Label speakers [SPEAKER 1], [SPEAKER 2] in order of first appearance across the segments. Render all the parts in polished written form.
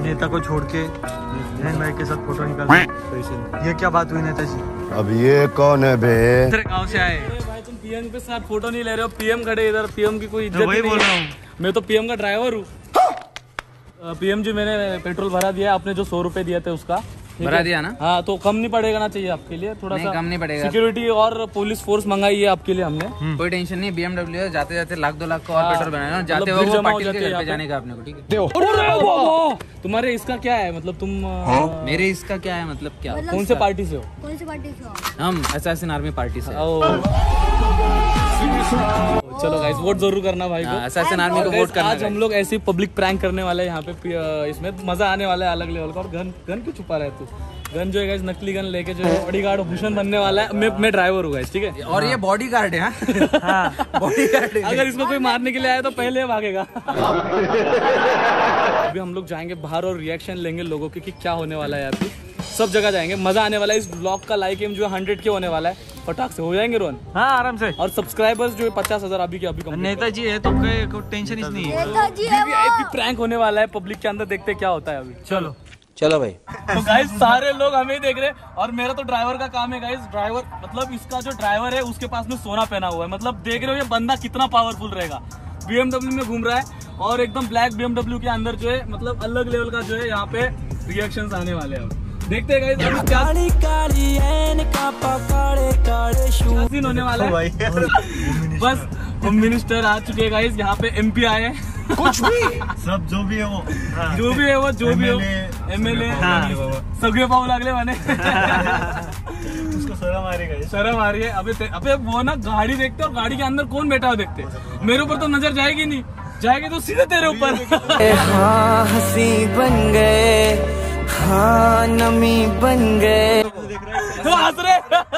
[SPEAKER 1] नेता को छोड़ के जैन भाई के साथ फोटो निकाल। ये क्या बात हुई नेता जी?
[SPEAKER 2] अब ये कौन है बे?
[SPEAKER 1] गाँव से आए
[SPEAKER 3] भाई, तुम पीएम के साथ फोटो नहीं ले रहे हो? पीएम खड़े इधर, पीएम की कोई इज्जत
[SPEAKER 1] वही
[SPEAKER 3] नहीं
[SPEAKER 1] बोल रहा
[SPEAKER 3] है।
[SPEAKER 1] हूँ।
[SPEAKER 3] मैं तो पीएम का ड्राइवर हूँ। पीएम जी, मैंने पेट्रोल भरा दिया, आपने जो 100 रुपए दिए थे उसका
[SPEAKER 4] भरा दिया ना?
[SPEAKER 3] हाँ, तो कम नहीं पड़ेगा ना चाहिए आपके लिए? थोड़ा सा
[SPEAKER 4] कम नहीं पड़ेगा।
[SPEAKER 3] सिक्योरिटी और पुलिस फोर्स मंगाई है आपके लिए हमने।
[SPEAKER 4] कोई टेंशन नहीं, BMW जाते जाते लाख 2 लाख का और पेट्रोल बनाना, जाते
[SPEAKER 3] मतलब
[SPEAKER 4] हुए
[SPEAKER 3] जमा हो
[SPEAKER 4] पाटिल के
[SPEAKER 3] जाते
[SPEAKER 4] घर
[SPEAKER 3] हैं
[SPEAKER 4] पे जाने का अपने को, ठीक है?
[SPEAKER 3] तुम्हारे इसका क्या है मतलब? तुम
[SPEAKER 4] मेरे इसका क्या है मतलब? क्या
[SPEAKER 3] कौन से पार्टी से हो?
[SPEAKER 5] कौन सी पार्टी से हो?
[SPEAKER 4] हम असैसिन आर्मी पार्टी से।
[SPEAKER 3] चलो गाइस, वोट जरूर करना भाई को।
[SPEAKER 4] असैसिन आर्मी को वोट करना।
[SPEAKER 3] आज हम लोग ऐसी पब्लिक प्रैंक करने वाले हैं यहाँ पे, इसमें मजा आने वाला है अलग लेवल का। और गन क्यों छुपा रहा है तू? गन जो है गाइस, नकली गन लेके जो है बॉडीगार्ड भूषण बनने वाला है। मैं ड्राइवर हूँ गाइस, ठीक है?
[SPEAKER 4] और ये बॉडीगार्ड है। बॉडीगार्ड।
[SPEAKER 3] अगर इसमें कोई मारने के लिए आया तो पहले भागेगा। अभी हम लोग जाएंगे बाहर और रिएक्शन लेंगे लोगों के कि क्या होने वाला है यहाँ पे। सब जगह जाएंगे, मजा आने वाला है। इस ब्लॉग का लाइक एम जो 100K होने वाला है, फटाक से हो जाएंगे रोहन।
[SPEAKER 1] हाँ, आराम से।
[SPEAKER 3] और सब्सक्राइबर्स जो है 50,000 अभी के अभी।
[SPEAKER 1] नेता जी है तो कोई टेंशन ही नहीं है।
[SPEAKER 5] नेताजी है वो।
[SPEAKER 3] प्रैंक होने वाला है पब्लिक के अंदर, देखते क्या होता है अभी। चलो
[SPEAKER 4] चलो भाई।
[SPEAKER 3] तो गाइस, सारे लोग हमें ही देख रहे हैं और मेरा तो ड्राइवर का काम है गाइस। ड्राइवर मतलब इसका जो ड्राइवर है उसके पास में सोना पहना हुआ है। मतलब देख रहे हो ये बंदा कितना पावरफुल रहेगा। BMW में घूम रहा है और एकदम ब्लैक BMW के अंदर जो है मतलब अलग लेवल का जो है यहाँ पे रिएक्शंस आने वाले हैं। देखते हैं गाइस अभी क्या सीन होने वाला है। बस होम मिनिस्टर आ चुके हैं गाइस, यहाँ पे MP आए हैं।
[SPEAKER 1] कुछ भी सब जो भी है वो
[SPEAKER 3] जो भी है वो MLA सगळे पाहू लागले माने।
[SPEAKER 1] उसको शर्म आ रही है।
[SPEAKER 3] शर्म आ रही है। अबे वो ना गाड़ी देखते और गाड़ी के अंदर कौन बैठा हो देखते। मेरे ऊपर तो नजर जाएगी नहीं, जाएगी तो सीधे तेरे ऊपर।
[SPEAKER 6] हाँ हंसी बन गए, हाँ नमी बन गए।
[SPEAKER 3] तो हंस रहे।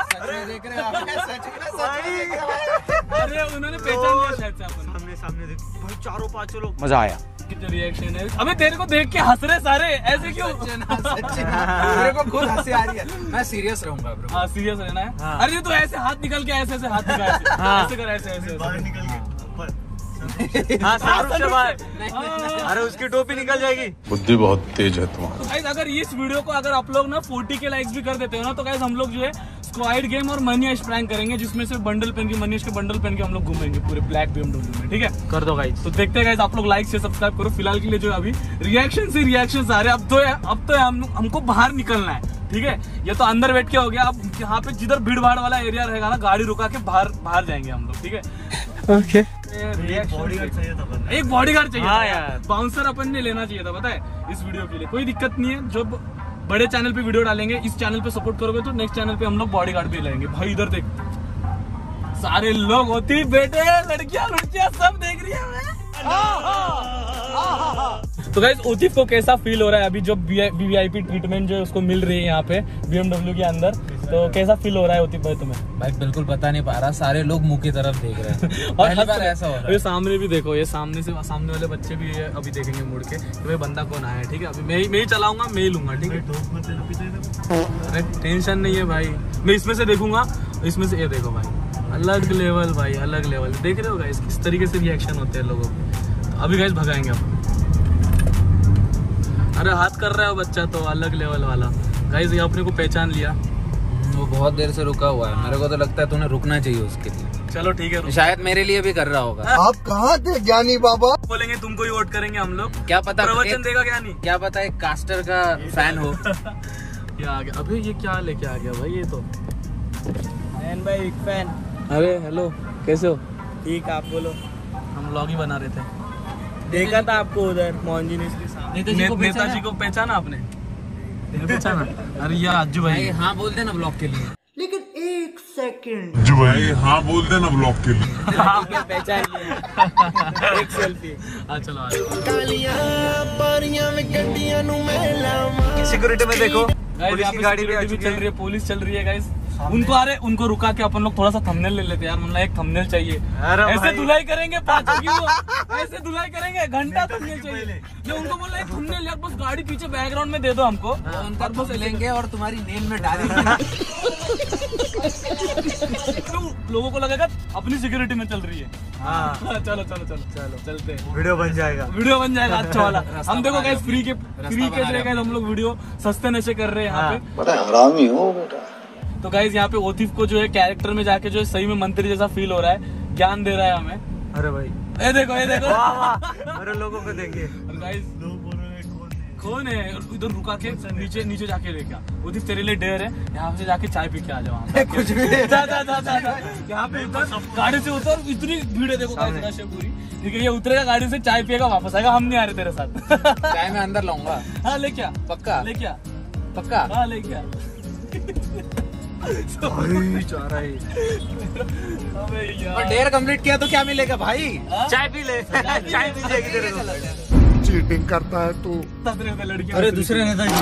[SPEAKER 3] अरे उन्होंने पहचान लिया शायद से। अपन
[SPEAKER 1] सामने देख भाई, 4-5 लोग।
[SPEAKER 4] मजा आया।
[SPEAKER 3] कितना रिएक्शन है। अबे तेरे को देख के हंस रहे सारे, ऐसे क्यों?
[SPEAKER 4] मेरे को खुद हंसी आ रही है। मैं सीरियस रहूंगा ब्रो।
[SPEAKER 3] हाँ, सीरियस रहना है। अरे तो ऐसे हाथ निकल के ऐसे हाथ निकाल, ऐसे कर, ऐसे
[SPEAKER 1] बाहर निकल के हाँ, शाहरुख से बाहर। अरे उसकी टोपी निकल जाएगी।
[SPEAKER 7] बुद्धि बहुत तेज है तुम्हारा।
[SPEAKER 3] तो गाइस, अगर इस वीडियो को अगर आप लोग ना 40K लाइक्स भी कर देते हो ना, तो गाइस हम लोग जो है स्क्वाड गेम और मनी आइश प्रैंक करेंगे, जिसमें से बंडल पहन के, मनी आइश के बंडल पहन के हम लोग घूमेंगे पूरे ब्लैक BMW में, ठीक है?
[SPEAKER 1] कर दो गाइस।
[SPEAKER 3] तो देखते हैं गाइस, आप लोग लाइक से सब्सक्राइब करो। फिलहाल के लिए जो अभी रिएक्शन से रिएक्शन आ रहे हैं। अब तो हमको बाहर निकलना है, ठीक है? ये तो अंदर बैठ के हो गया। अब यहाँ पे जिधर भीड़ भाड़ वाला एरिया रहेगा ना, गाड़ी रुका के बाहर जाएंगे हम लोग, ठीक है?
[SPEAKER 1] ओके।
[SPEAKER 3] एक बॉडीगार्ड चाहिए।
[SPEAKER 1] हाँ यार,
[SPEAKER 3] बाउंसर अपन ने लेना चाहिए था, पता है? इस वीडियो के लिए कोई दिक्कत नहीं है। जो बड़े चैनल पे वीडियो डालेंगे, इस चैनल पे सपोर्ट करोगे तो नेक्स्ट चैनल पे हम लोग बॉडीगार्ड भी लेंगे। भाई इधर देख, सारे लोग होती बेटे, लड़कियां सब देख रही है। तो गाइस, ओतिफ को कैसा फील हो रहा है अभी जो VIP ट्रीटमेंट जो है उसको मिल रही है यहाँ पे BMW के अंदर? तो कैसा फील हो रहा है ओतिफ भाई तुम्हें?
[SPEAKER 4] भाई बिल्कुल पता नहीं पा रहा, सारे लोग मुंह की तरफ देख रहे हैं।
[SPEAKER 3] और
[SPEAKER 4] पहली बार ऐसा हो रहा है।
[SPEAKER 3] ये सामने भी देखो, ये सामने वाले बच्चे भी ये अभी देखेंगे मुड़ के कि भाई बंदा कौन आया है, ठीक है? अभी मैं ही चलाऊंगा, मैं ही लूंगा, ठीक है? अरे टेंशन नहीं है भाई, मैं इसमें से देखूंगा। इसमें से ये देखो भाई, अलग लेवल भाई, अलग लेवल। देख रहे हो गाइस किस तरीके से रिएक्शन होते हैं लोगों को। तो अभी गाइस भगाएंगे आप। अरे हाथ कर रहा है बच्चा तो अलग लेवल वाला। गाइस ये अपने को पहचान लिया।
[SPEAKER 4] वो बहुत देर से रुका हुआ है, मेरे को तो लगता है तूने रुकना चाहिए उसके लिए।
[SPEAKER 3] चलो ठीक है,
[SPEAKER 4] शायद मेरे लिए भी कर रहा होगा।
[SPEAKER 2] आप कहाँ थे ज्ञानी बाबा?
[SPEAKER 3] बोलेंगे तुमको ही वोट करेंगे हम लोग।
[SPEAKER 4] क्या पता
[SPEAKER 3] प्रवचन देगा क्या नहीं,
[SPEAKER 4] क्या पता एक कास्टर का फैन हो।
[SPEAKER 3] क्या आ गया अभी? ये क्या लेके आ गया भाई? ये तो
[SPEAKER 6] फैन भाई, बिग फैन।
[SPEAKER 3] अरे हेलो, कैसे हो?
[SPEAKER 6] ठीक, आप बोलो।
[SPEAKER 3] हम व्लॉग ही बना रहे थे।
[SPEAKER 6] देखा था आपको उधर मोहनजी के साथ।
[SPEAKER 3] नेताजी को पहचाना आपने? पहचाना? अरे यार अज्जू भाई।
[SPEAKER 4] हाँ बोल देना ब्लॉग के लिए।
[SPEAKER 6] लेकिन एक सेकंड
[SPEAKER 7] जी भाई हाँ बोल देना ब्लॉग के लिए।
[SPEAKER 6] पहचान लिया। एक सेल्फी।
[SPEAKER 3] चलो आ
[SPEAKER 1] सिक्योरिटी में देखो,
[SPEAKER 3] पुलिस की गाड़ी भी चल रही है, पुलिस चल रही है गाइस। उनको रुका के अपन लोग थोड़ा सा थंबनेल ले लेते हैं यार, मतलब एक थंबनेल चाहिए। ऐसे धुलाई करेंगे पाँचों की, वो ऐसे धुलाई करेंगे, घंटा थंबनेल चाहिए। जो उनको बोला एक थंबनेल यार, बस गाड़ी पीछे बैकग्राउंड में दे दो हमको,
[SPEAKER 4] उनका बस लेंगे और तुम्हारी नेम में डालेंगे।
[SPEAKER 3] लोगों को लगेगा अपनी सिक्योरिटी में चल रही है।
[SPEAKER 1] हाँ
[SPEAKER 3] चलो चलो चलो चलो चलते हैं,
[SPEAKER 1] वीडियो बन जाएगा।
[SPEAKER 3] वीडियो बन जाएगा अच्छा वाला। हम देखो गाइस फ्री के जगह हम लोग वीडियो सस्ते नशे कर रहे हैं यहाँ पे।
[SPEAKER 2] बड़ा हरामी हो बेटा।
[SPEAKER 3] तो गाइस यहाँ पे ओतिफ को जो है कैरेक्टर में जाके जो है सही में मंत्री जैसा फील हो रहा है, ज्ञान दे रहा है हमें।
[SPEAKER 1] अरे भाई
[SPEAKER 3] ये देखो ये देखो
[SPEAKER 1] अरे लोगों को देखिए।
[SPEAKER 3] गाइस कौन है, इधर रुका के नीचे नीचे जाके लेके ओतिफ तेरे लिए डेयर है, यहाँ से जाके चाय पी के आ जाओ।
[SPEAKER 1] कुछ भी
[SPEAKER 3] यहाँ पे गाड़ी से उतर, इतनी भीड़ है देखो गाइस, रश है पूरी। ठीक है, ये उतरेगा गाड़ी से, चाय पिएगा, वापस आएगा। हम नहीं आ रहे तेरे साथ।
[SPEAKER 4] चाय में अंदर लाऊंगा।
[SPEAKER 3] हाँ ले क्या,
[SPEAKER 4] पक्का
[SPEAKER 3] ले क्या,
[SPEAKER 4] पक्का।
[SPEAKER 3] हाँ ले क्या।
[SPEAKER 4] और डेयर कंप्लीट किया तो क्या मिलेगा भाई?
[SPEAKER 1] चाय पी ले, चाय पी जाएगी तेरे को।
[SPEAKER 2] चीटिंग करता है तू।
[SPEAKER 3] लड़कियां
[SPEAKER 1] अरे दूसरे नेताजी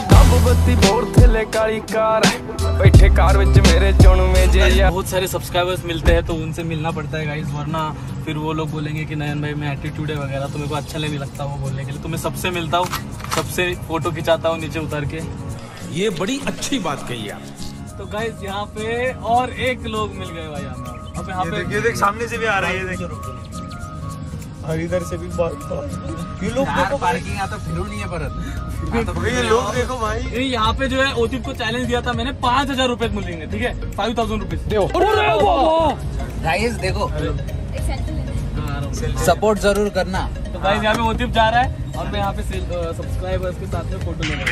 [SPEAKER 3] बहुत सारे सब्सक्राइबर्स मिलते हैं तो उनसे मिलना पड़ता है गाइस, वरना फिर वो लोग बोलेंगे कि नयन भाई में एटीट्यूड है वगैरह, तो मेरे को अच्छा नहीं लगता वो बोलने के लिए। तो मैं सबसे मिलता हूँ, सबसे फोटो खिंचाता हूँ नीचे उतर के।
[SPEAKER 8] ये बड़ी अच्छी बात कही आप।
[SPEAKER 3] तो गाइस यहाँ पे और एक लोग मिल गए भाई हमें। अब यहाँ पे
[SPEAKER 1] ये देख सामने से भी आ रहा है, ये देख। और इधर से भी ये लोग देखो
[SPEAKER 4] पार्किंग आता फिर नहीं है परत।
[SPEAKER 1] ये लोग देखो भाई।
[SPEAKER 3] यहाँ पे जो है ओतिफ को चैलेंज दिया था मैंने, 5,000 रुपए मिलेंगे। ठीक है, 5,000 रुपीज।
[SPEAKER 4] गाइस देखो, सपोर्ट जरूर करना।
[SPEAKER 3] तो गाइस यहाँ पे ओतिफ जा रहा है और मैं यहाँ पे सब्सक्राइबर्स के साथ में फोटो ले रहा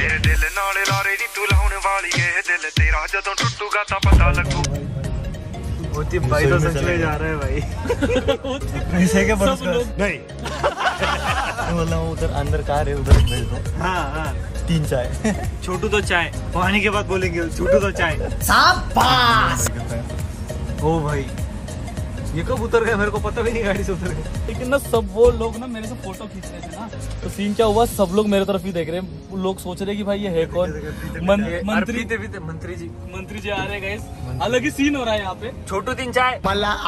[SPEAKER 3] हूँ।
[SPEAKER 1] ओतिफ भाई तो सच में जा रहा है भाई। पैसे के भरोसे नहीं। बोल रहा हूँ उधर अंदर कार है, उधर भेज दो। हाँ 3 चाय। छोटू तो चाय, पानी के बाद बोलेंगे छोटू तो चाय। शाबाश। ओ भाई ये कब उतर गए, मेरे को पता भी नहीं गाड़ी से उतर गए।
[SPEAKER 3] लेकिन ना सब वो लोग ना मेरे से फोटो खींच रहे थे ना, तो सीन क्या हुआ, सब लोग मेरे तरफ ही देख रहे हैं। वो लोग सोच रहे हैं कि भाई ये है कौन, मंत्री जी आ रहे हैं गाइस। अलग ही सीन हो रहा है यहाँ पे।
[SPEAKER 1] छोटू 3 चाय।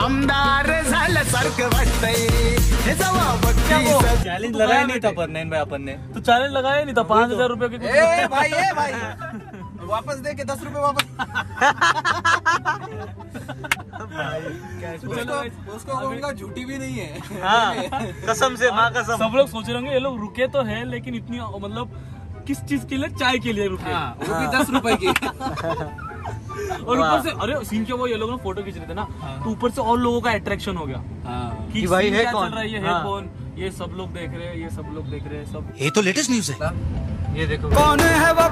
[SPEAKER 1] चैलेंज लगाया नहीं था पर नैन भाई अपन ने,
[SPEAKER 3] तो चैलेंज लगाया नहीं था। 5,000 रुपए के
[SPEAKER 4] भाई वापस दे के 10 रुपए वापस। उसको कहूँगा झूठी भी नहीं है।
[SPEAKER 1] हाँ कसम से, माँ कसम।
[SPEAKER 3] सब लोग सोच रहे होंगे ये लोग रुके तो है, लेकिन इतनी मतलब किस चीज के लिए, चाय के लिए रुके।
[SPEAKER 4] वो भी 10 रुपए की।
[SPEAKER 3] और ऊपर से अरे सीन क्या हुआ, ये लोग ना फोटो खींच रहे थे ना, तो ऊपर से और लोगों का अट्रैक्शन हो गया कि भाई है कौन, ये है कौन, ये सब लोग देख रहे हैं, ये सब लोग देख रहे हैं सब।
[SPEAKER 8] ये तो लेटेस्ट न्यूज है।
[SPEAKER 1] ये देखो
[SPEAKER 8] कौन है वो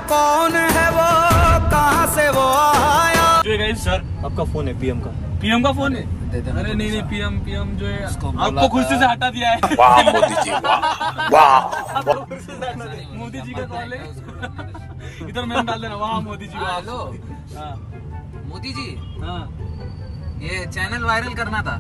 [SPEAKER 8] कहाँ से वो आया।
[SPEAKER 3] जो गाइस
[SPEAKER 1] सर आपका फोन है, पीएम का
[SPEAKER 3] फोन है। अरे नहीं पीएम जो है आपको कुर्सी से हटा दिया है।
[SPEAKER 7] वाह मोदी जी, वाह।
[SPEAKER 3] मोदी जी का कॉल है। इधर मैंने डाल देना, वाह मोदी जी।
[SPEAKER 4] हेलो मोदी जी,
[SPEAKER 3] हाँ
[SPEAKER 4] ये चैनल वायरल करना था।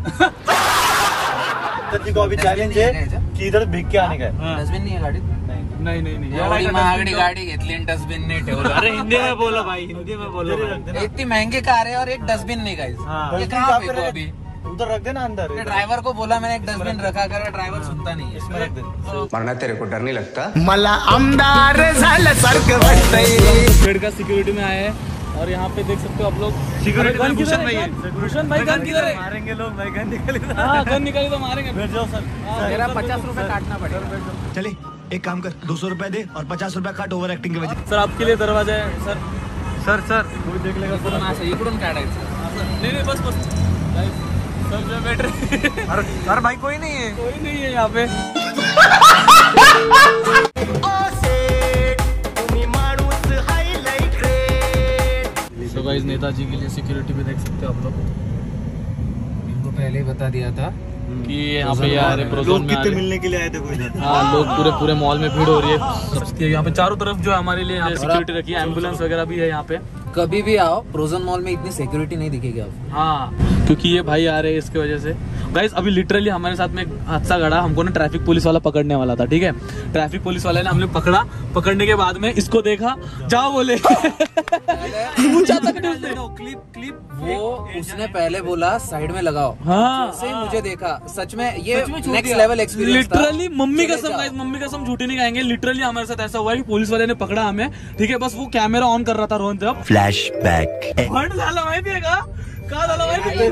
[SPEAKER 1] को अभी चॅलेंज आहे की इधर भिक के आने का है।
[SPEAKER 4] डस्टबिन नहीं है गाड़ी?
[SPEAKER 3] नहीं
[SPEAKER 4] एवढी महागडी गाडी घेतली आणि डस्टबिन नाही ठेवलं।
[SPEAKER 1] अरे हिंदी में बोलो भाई, हिंदी में बोलो।
[SPEAKER 4] इतनी महंगी कार है और एक डस्टबिन नहीं गाइस। ये कहाँ फेंको अभी?
[SPEAKER 1] उधर रख देना अंदर।
[SPEAKER 4] ड्राइवर को बोला मैंने एक डस्टबिन रखा कर, ड्राइवर सुनता नहीं है।
[SPEAKER 1] इसमें रख देना।
[SPEAKER 2] मरना तेरे को डर नहीं लगता?
[SPEAKER 8] मला आमदार झाल्यासारखं वाटतंय।
[SPEAKER 3] पेड़ का सिक्योरिटी में आए हैं और यहाँ पे देख सकते हो आप लोग सिक्योरिटी में भूषण भाई है। भूषण भाई गन किधर है?
[SPEAKER 1] मारेंगे लोग भाई, गन निकाले।
[SPEAKER 3] हाँ गन निकाली तो मारेंगे।
[SPEAKER 1] बैठ जाओ सर।
[SPEAKER 4] मेरा 50 रुपए काटना पड़ेगा।
[SPEAKER 8] चले एक काम कर, 200 रुपए दे और 50 रुपए काट ओवर एक्टिंग के वजह।
[SPEAKER 3] सर आपके लिए दरवाजा है सर।
[SPEAKER 1] सर
[SPEAKER 3] कोई देख लेगा सर।
[SPEAKER 4] इकडून काढायचं।
[SPEAKER 3] नहीं बस सर जो बैठ रहे।
[SPEAKER 1] अरे भाई कोई नहीं है,
[SPEAKER 3] कोई नहीं है यहाँ पे। तो गाइस नेताजी के लिए सिक्योरिटी पे देख सकते हो आप लोग।
[SPEAKER 4] इनको पहले ही बता दिया था
[SPEAKER 3] कि यहाँ पे यार
[SPEAKER 1] लोग कितने मिलने के लिए आए थे कोई।
[SPEAKER 3] हाँ लोग पूरे मॉल में भीड़ हो रही है। यहाँ पे चारों तरफ जो है हमारे लिए सिक्योरिटी रखी है, एम्बुलेंस वगैरह भी है यहाँ पे।
[SPEAKER 4] कभी भी आओ प्रोजन मॉल में इतनी सिक्योरिटी नहीं दिखेगी आपको।
[SPEAKER 3] हाँ क्योंकि ये भाई आ रहे हैं इसके वजह से। गाइस अभी लिटरली हमारे साथ में एक हादसा घड़ा, हमको ना ट्रैफिक पुलिस वाला पकड़ने वाला था। ठीक है, ट्रैफिक पुलिस वाले ने हमने पकड़ा, पकड़ने के बाद में इसको देखा, जाओ बोले। पूछा तक नहीं उसने।
[SPEAKER 4] क्लिप वो उसने पहले बोला साइड में लगाओ।
[SPEAKER 3] हाँ
[SPEAKER 4] जैसे ही मुझे देखा, सच में ये next level experience.
[SPEAKER 3] Literally mummy कसम गाइस, मम्मी कसम झूठी नहीं कहेंगे। लिटरली हमारे साथ ऐसा हुआ है कि पुलिस वाले ने पकड़ा हमें। ठीक है, बस वो कैमरा ऑन कर रहा था रोहन जब
[SPEAKER 8] फ्लैशबैक।
[SPEAKER 3] फंड झाला माहितीये का झाला माहितीये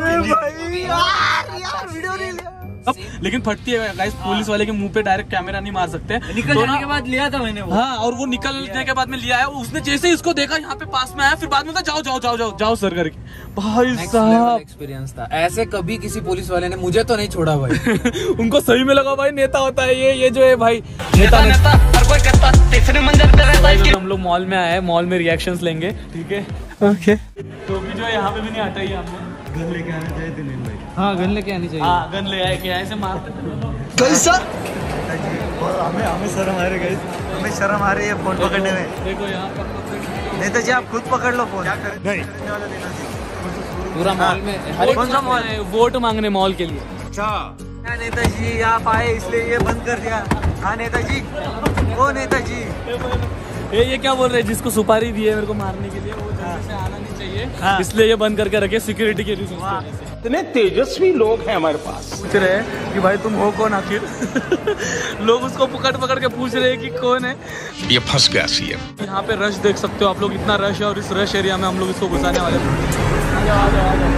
[SPEAKER 3] अब लेकिन फटती है गाइस, पुलिस वाले के मुंह पे डायरेक्ट कैमरा नहीं मार सकते।
[SPEAKER 6] निकल जाने के बाद लिया था मैंने वो।
[SPEAKER 3] हाँ, और वो निकलने के बाद में लिया है। उसने जैसे ही इसको देखा यहाँ पे पास में आया, फिर बाद में जाओ जाओ जाओ जाओ जाओ सर करके। भाई साहब
[SPEAKER 4] एक्सपीरियंस था ऐसे, कभी किसी पुलिस वाले ने मुझे तो नहीं छोड़ा भाई।
[SPEAKER 3] उनको सही में लगा भाई नेता होता है ये जो है भाई नेता
[SPEAKER 6] हर कोई करता तीसरे मंजिल पे रहता है।
[SPEAKER 3] हम लोग मॉल में आए हैं, मॉल में रिएक्शंस लेंगे, ठीक है ओके। तो भी जो है यहाँ पे भी नहीं हटाई हमने।
[SPEAKER 1] गन लेके आना चाहिए दिलीप भाई।
[SPEAKER 4] हाँ गन लेके आनी चाहिए।
[SPEAKER 3] हाँ गन ले आए कि ऐसे मारते
[SPEAKER 1] कैसा? और हमें शर्म आ रही है, हमें शर्म आ रही है फोन पकड़ने में।
[SPEAKER 3] देखो यहाँ पर
[SPEAKER 1] नेताजी आप खुद पकड़ लो फोन। नहीं
[SPEAKER 4] पूरा मॉल में
[SPEAKER 3] कौन सा मॉल है? वोट मांगने मॉल के लिए।
[SPEAKER 1] अच्छा नेताजी आप आए इसलिए ये बंद कर दिया। हाँ नेताजी, ओ नेताजी
[SPEAKER 3] ये क्या बोल रहे हैं? जिसको सुपारी दी है मेरे को मारने के लिए, वो जल्दी से आना नहीं चाहिए, इसलिए ये बंद करके रखे सिक्योरिटी के रीजन से।
[SPEAKER 7] इतने तेजस्वी लोग हैं हमारे पास।
[SPEAKER 3] पूछ रहे हैं कि भाई तुम हो कौन आखिर। लोग उसको पकड़ के पूछ रहे हैं कि कौन है।
[SPEAKER 7] ये फंस गया सीएम।
[SPEAKER 3] यहाँ पे रश देख सकते हो आप लोग, इतना रश है और इस रश एरिया में हम लोग इसको घुसाने वाले हैं।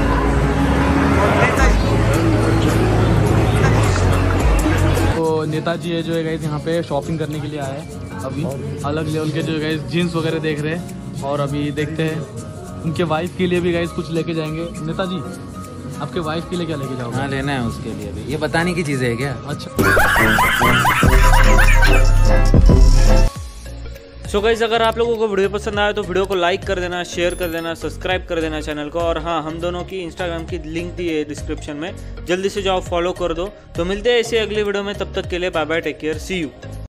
[SPEAKER 3] तो नेताजी है जो है गाइस यहाँ पे शॉपिंग करने के लिए आए हैं। अभी अलग लेवल के जो है गाइस जीन्स वगैरह देख रहे हैं, और अभी देखते हैं उनके वाइफ के लिए भी गाइस कुछ लेके जाएंगे। नेताजी आपके वाइफ के लिए क्या लेके जाओगे?
[SPEAKER 4] हाँ लेना है उसके लिए भी। ये बताने की चीजें है क्या?
[SPEAKER 3] अच्छा
[SPEAKER 6] सो गाइस, अगर आप लोगों को वीडियो पसंद आया तो वीडियो को लाइक कर देना, शेयर कर देना, सब्सक्राइब कर देना चैनल को। और हाँ, हम दोनों की इंस्टाग्राम की लिंक दी है डिस्क्रिप्शन में, जल्दी से जाओ फॉलो कर दो। तो मिलते हैं ऐसे अगली वीडियो में, तब तक के लिए bye bye, take care, see you.